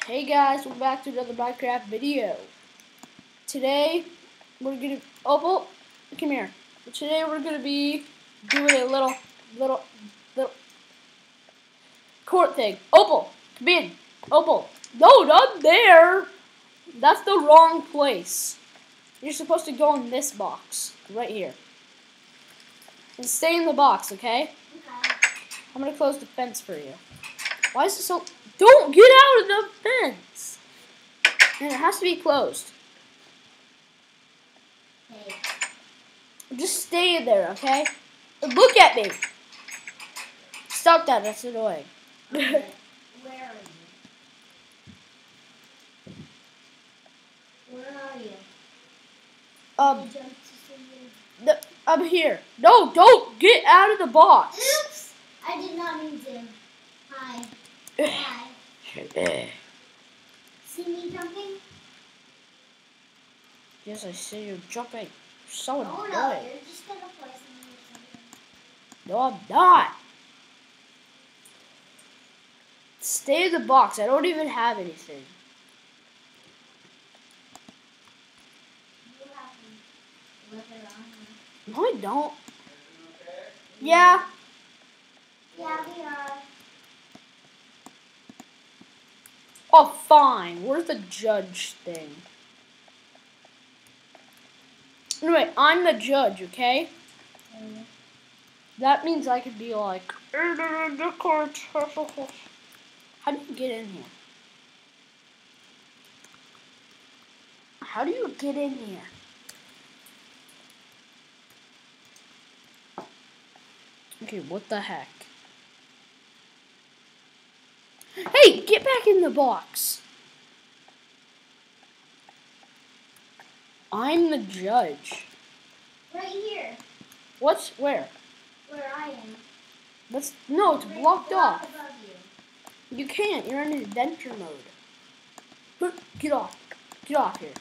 Hey guys, welcome back to another Minecraft video. Today, we're gonna, Opal, come here. Today we're gonna be doing a little court thing. Opal, come in. Opal, no, not there. That's the wrong place. You're supposed to go in this box, right here. And stay in the box, okay? Okay. I'm gonna close the fence for you. Why is it so, don't get out of the fence. And it has to be closed. Hey. Just stay in there, okay? And look at me. Stop that. That's annoying. Okay. Where are you? Where are you? You jumped to see I'm here. No, don't get out of the box. Oops! I did not mean to. Hi. Hi. See me jumping? Yes, I see you jumping. You're so Oh annoying. no, you're just gonna poison me or something. No, I'm not. Stay in the box. I don't even have anything. You have to live it on. No, I don't. Yeah. Yeah, we are. Oh, fine. Where's the judge thing? Anyway, I'm the judge, okay? That means I could be like, how do you get in here? How do you get in here? Okay, what the heck? Hey, get back in the box. I'm the judge. Right here. What's where? Where I am. No, it's blocked Block off. above you. You can't. You're in adventure mode. Get off. Get off here.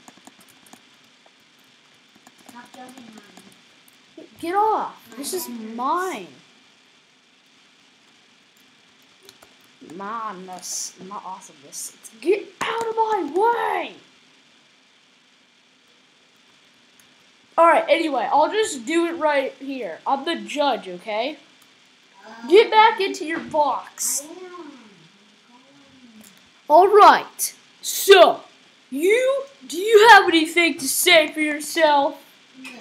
Stop jumping on me. Get off. This is mine. Madness. Not awesomeness. Get out of my way. Alright, anyway, I'll just do it right here. I'm the judge, okay? Get back into your box. I am. Alright, so, do you have anything to say for yourself? No.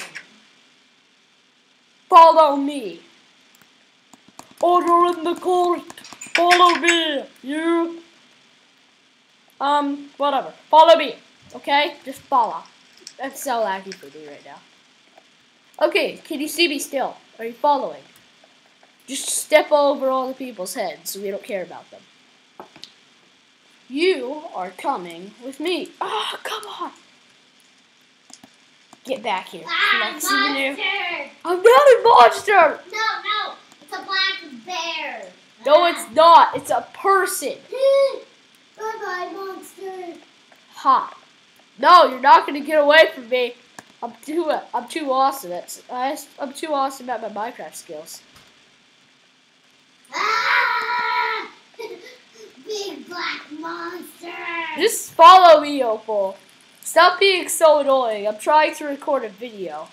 Follow me. Order in the court. Follow me. You, whatever. Follow me, okay? Just follow. That's so laggy for me right now. Okay, can you see me still? Are you following? Just step over all the people's heads so we don't care about them. You are coming with me. Ah, oh, come on. Get back here. Monster! I'm not a monster. No, it's a black bear. No, it's not. It's a person. Bye-bye, monster. Ha. No, you're not gonna get away from me. I'm too awesome. I'm too awesome at my Minecraft skills. Ah! Big black monster. Just follow me, Opal. Stop being so annoying. I'm trying to record a video.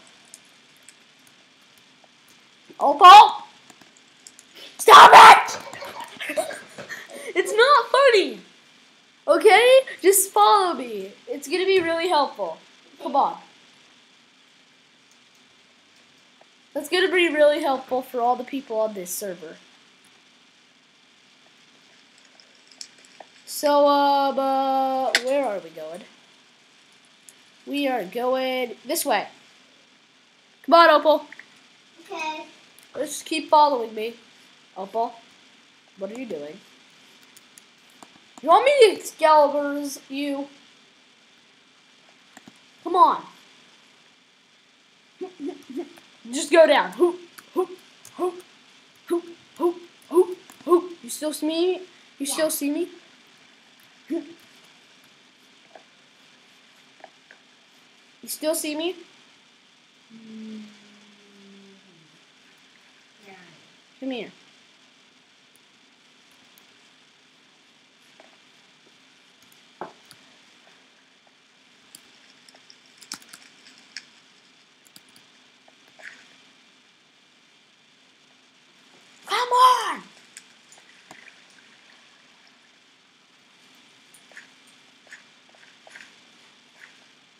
Opal? Stop it! It's not funny. Okay? Just follow me. It's gonna be really helpful. Come on. That's gonna be really helpful for all the people on this server. So, where are we going? We are going this way. Come on, Opal. Okay. Let's keep following me. Opal, what are you doing? You want me to Excalibur's you? Come on. Just go down. Hoop, hoop, hoop, hoop, hoop, hoop, hoop. You still see me? You still see me? You still see me? Yeah. Come here.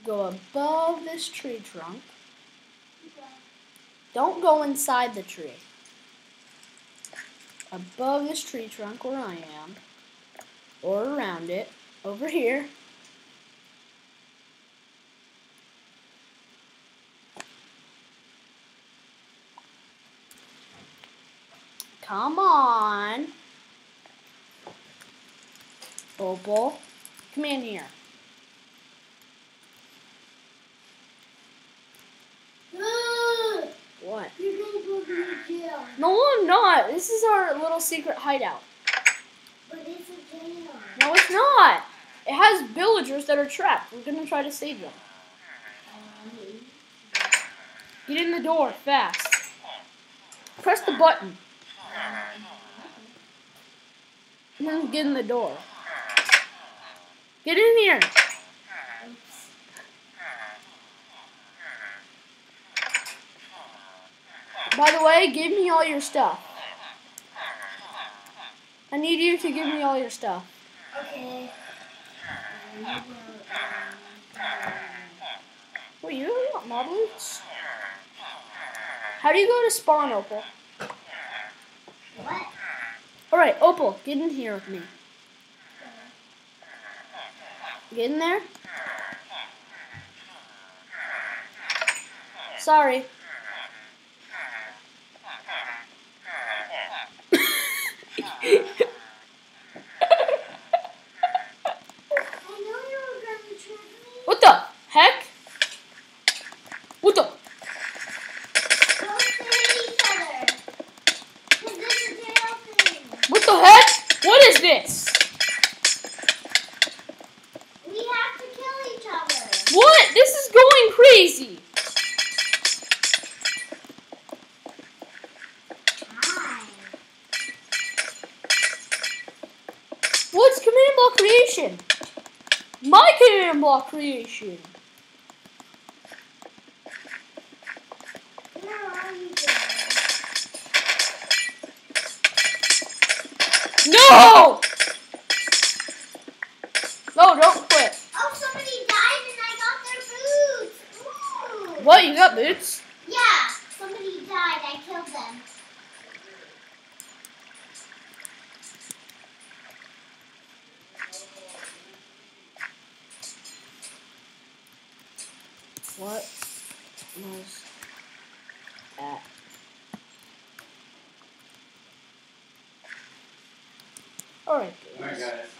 go above this tree trunk. Don't go inside the tree. Above this tree trunk where I am, or around it, over here. Come on. Opal, come in here. What? You're gonna go to jail. No, I'm not. This is our little secret hideout. But it's a jail. No, it's not. It has villagers that are trapped. We're gonna try to save them. Get in the door, fast. Press the button. And then get in the door. Get in here. By the way, give me all your stuff. I need you to give me all your stuff. Okay. Wait, you don't want mod loots? How do you go to spawn, Opal? What? Alright, Opal, get in here with me. Get in there. Sorry. What the heck? What the? Don't hit each other. 'Cause this is jail thing. What the heck? What is this? We have to kill each other. What? This is going crazy. Hi. What's command block creation? My command block creation. Where are you going? No! No, don't quit. Oh, somebody died and I got their boots. Ooh. What? You got boots? Yeah, somebody died. I killed them. What was that? Alright, guys.